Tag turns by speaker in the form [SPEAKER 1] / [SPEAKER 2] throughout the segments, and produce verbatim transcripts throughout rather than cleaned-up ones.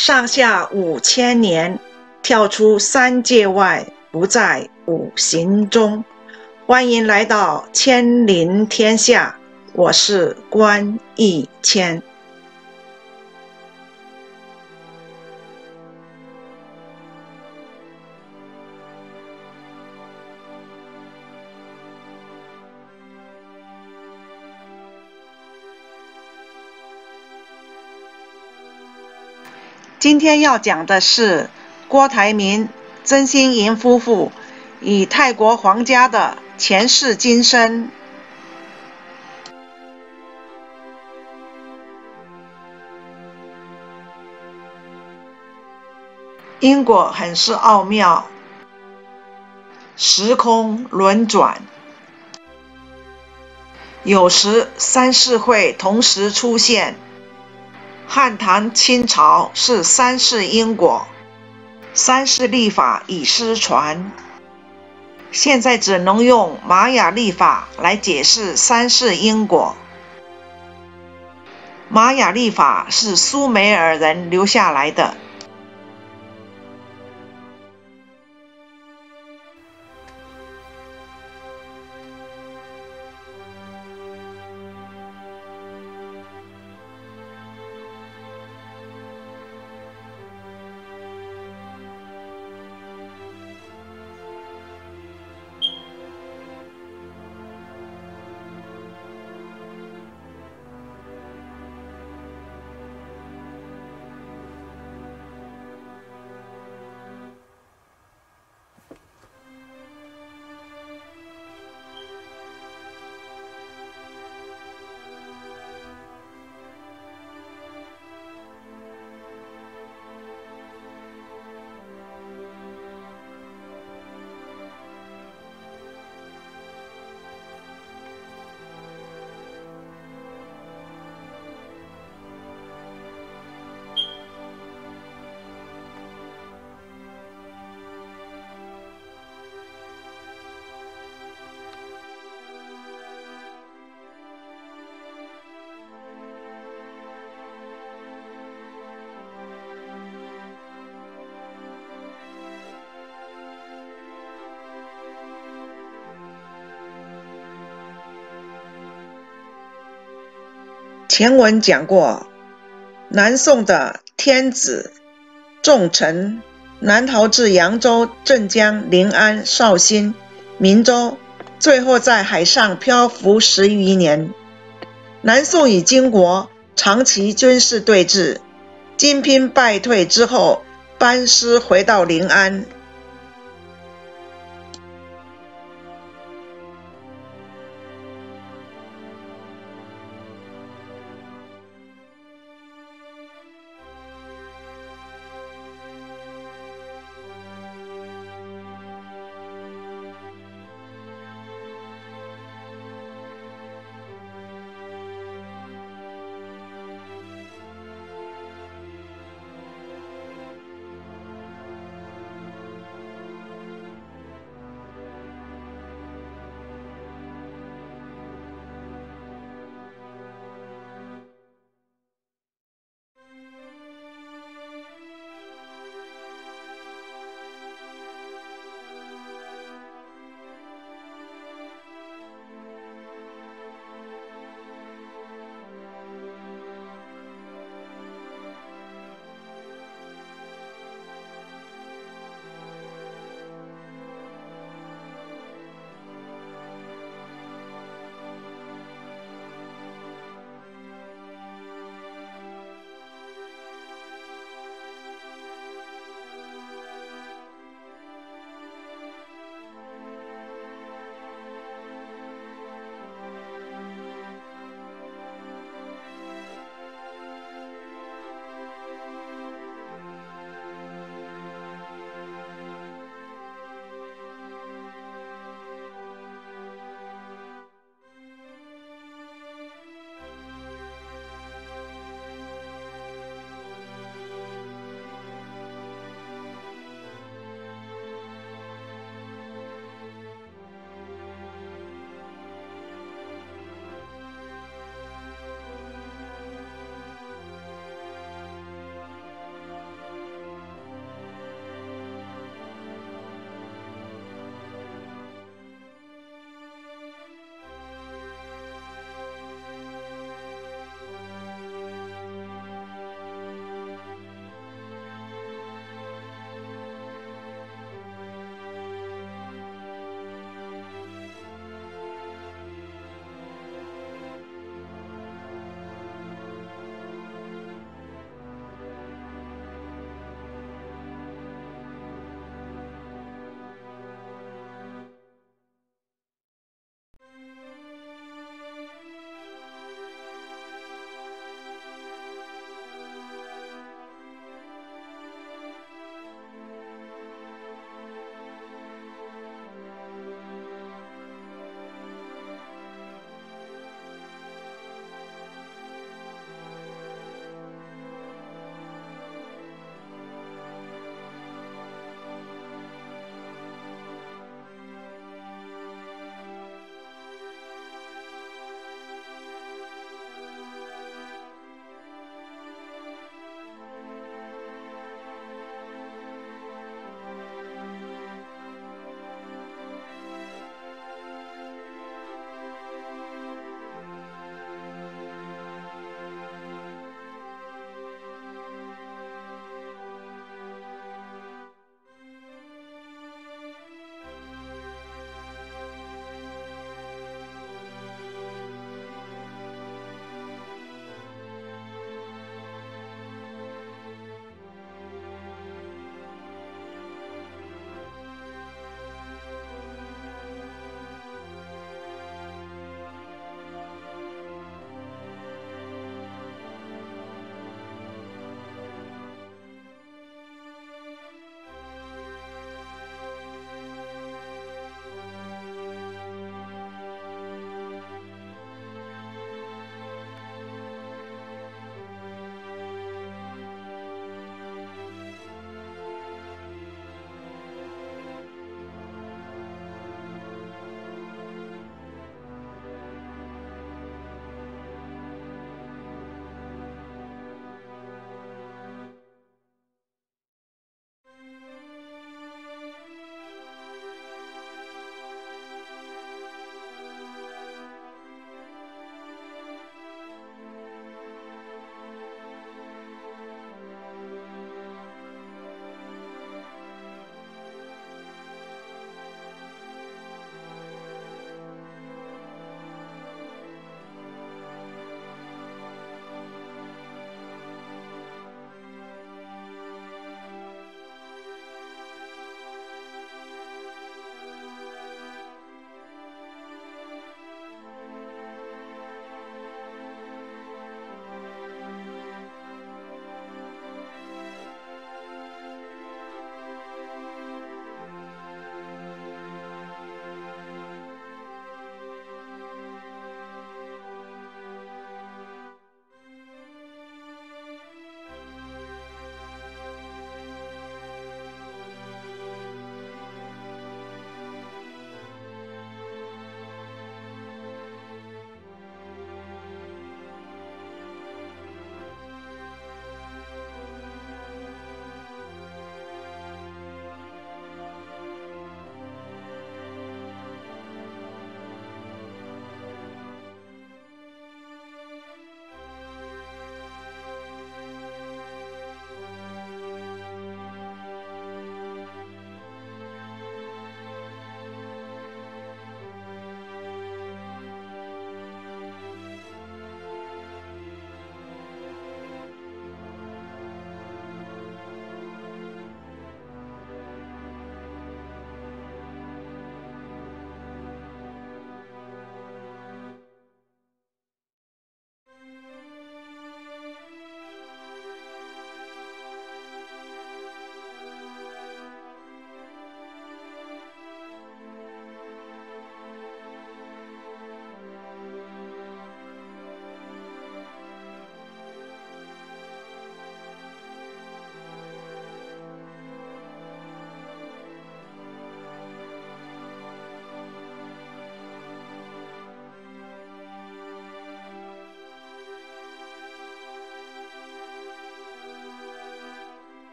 [SPEAKER 1] 上下五千年，跳出三界外，不在五行中。欢迎来到千灵天下，我是关义谦。今天要讲的是郭台铭、曾心莹夫妇与泰国皇家的前世今生。因果很是奥妙，时空轮转，有时三世会同时出现。汉唐清朝是三世因果，三世历法已失传，现在只能用玛雅历法来解释三世因果。玛雅历法是苏美尔人留下来的。前文讲过，南宋的天子重臣南逃至扬州、镇江、临安、绍兴、明州，最后在海上漂浮十余年。南宋与金国长期军事对峙，金兵败退之后，班师回到临安。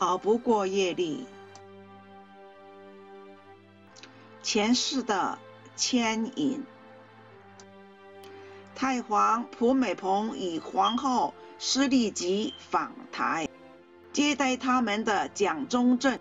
[SPEAKER 1] 熬不过业力。前世的牵引。太皇蒲美蓬与皇后施利吉访台，接待他们的蒋中正，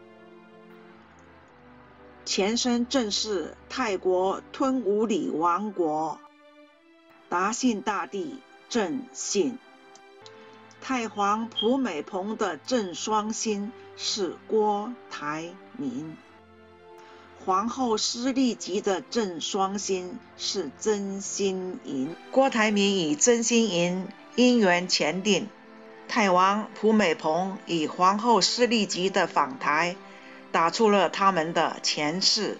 [SPEAKER 1] 前身正是泰国吞武里王国，达信大帝正信。太皇蒲美蓬的正双星是郭台铭，皇后施利吉的正双星是曾心莹。郭台铭与曾心莹姻缘前定，太王蒲美蓬与皇后施利吉的访台，打出了他们的前世。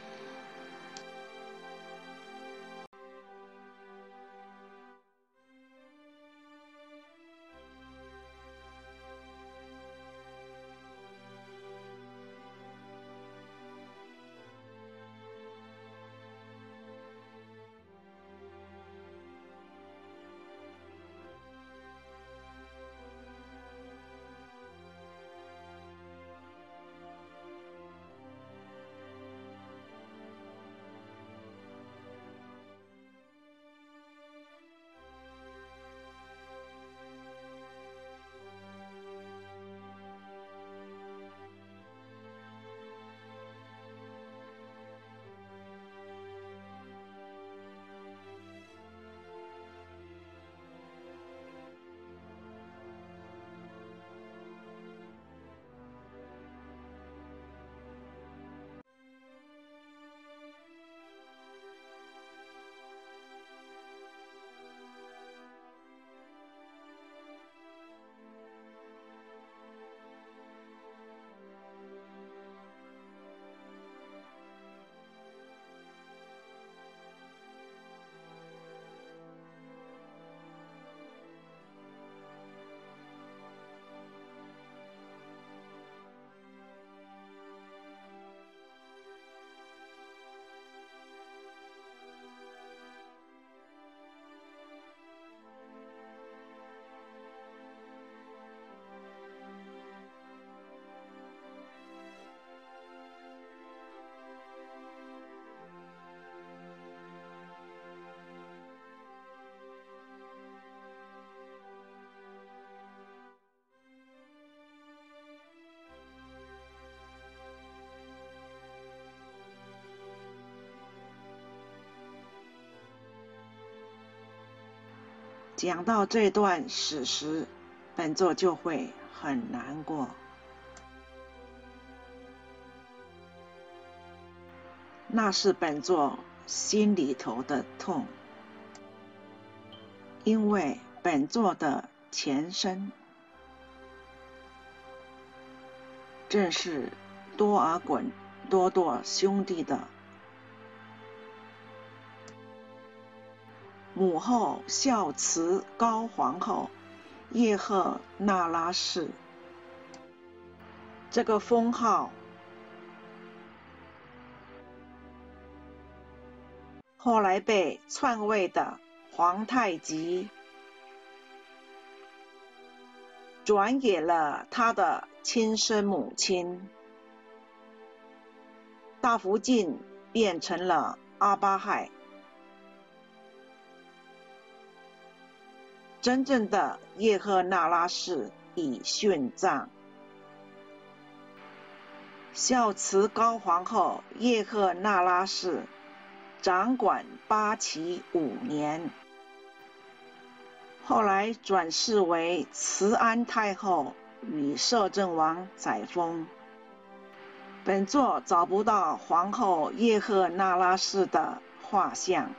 [SPEAKER 1] 讲到这段史实，本作就会很难过。那是本作心里头的痛，因为本作的前身正是多尔衮多铎兄弟的母后孝慈高皇后叶赫那拉氏。这个封号后来被篡位的皇太极转给了他的亲生母亲，大福晋变成了阿巴亥。真正的叶赫那拉氏已殉葬。孝慈高皇后叶赫那拉氏掌管八旗五年，后来转世为慈安太后与摄政王载沣。本作找不到皇后叶赫那拉氏的画像，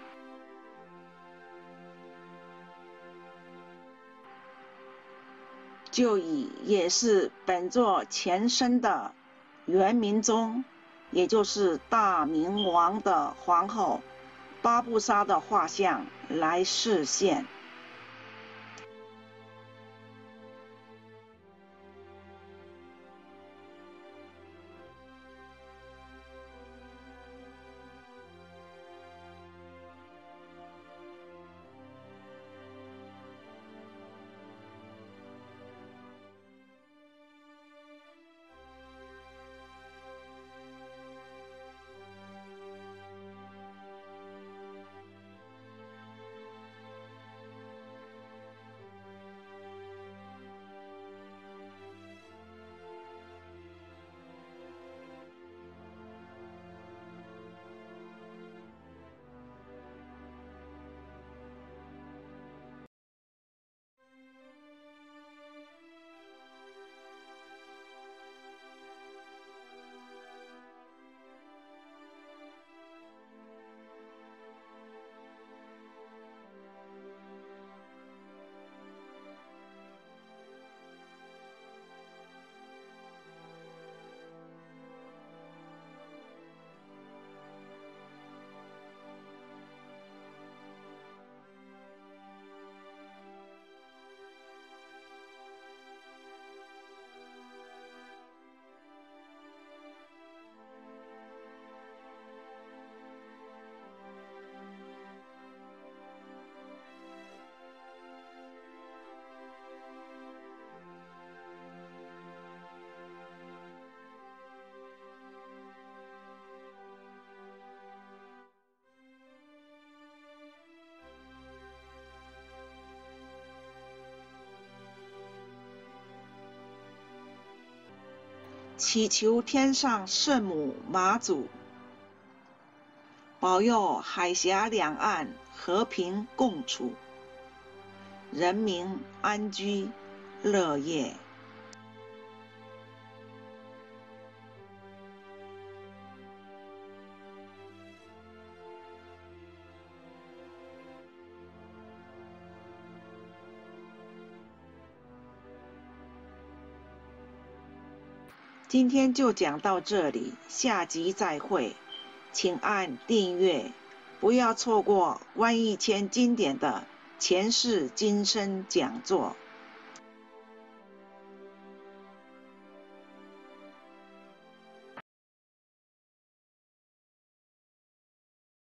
[SPEAKER 1] 就以也是本作前身的元明宗，也就是大明王的皇后巴布沙的画像来示现。 祈求天上圣母妈祖保佑海峡两岸和平共处，人民安居乐业。今天就讲到这里，下集再会，请按订阅，不要错过关于千经典的前世今生讲座。